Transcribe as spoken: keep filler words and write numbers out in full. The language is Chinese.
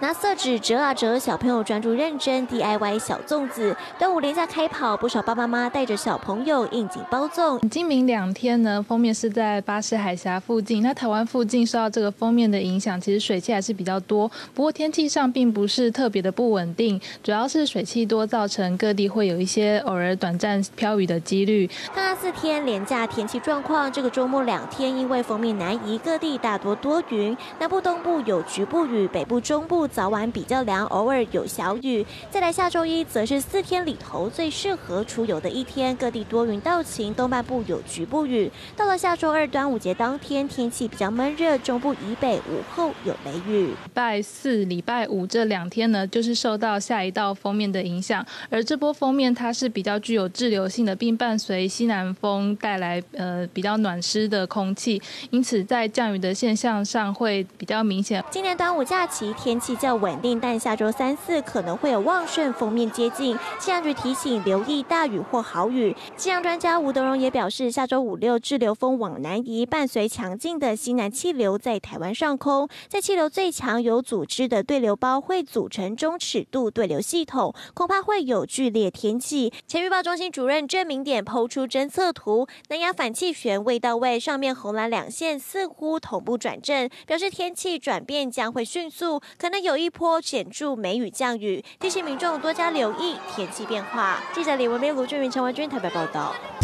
拿色纸折啊折，小朋友专注认真 D I Y 小粽子。端午连假开跑，不少爸爸妈妈带着小朋友应景包粽。 今明两天呢，封面是在巴士海峡附近。那台湾附近受到这个封面的影响，其实水汽还是比较多。不过天气上并不是特别的不稳定，主要是水汽多造成各地会有一些偶尔短暂飘雨的几率。 大四天连假天气状况，这个周末两天因为封面南移，各地大多多云，南部东部有局部雨，北部中部早晚比较凉，偶尔有小雨。再来下周一则是四天里头最适合出游的一天，各地多云到晴，东半部有局部雨。到了下周二端午节当天，天气比较闷热，中部以北午后有雷雨。 礼拜四、礼拜五这两天呢，就是受到下一道锋面的影响，而这波锋面它是比较具有滞留性的，并伴随西南风带来呃比较暖湿的空气，因此在降雨的现象上会比较明显。 今年端午假期天气较稳定，但下周三四可能会有旺盛锋面接近，气象局提醒留意大雨或豪雨。气象专家吴德荣也表示，下周五六滞留风往南移，伴随强劲的西南气流在台湾上空，在气流最强有组织的对流包会组成中尺度对流系统，恐怕会有剧烈天气。前预报中心主任郑明典抛出侦测图，南亚反气旋未到位，上面红蓝两线似乎同步转正，表示天气转变将会迅速，可能有一波显著梅雨降雨，提醒民众多加留意天气变化。记者李文斌、卢俊云、陈文君台北报道。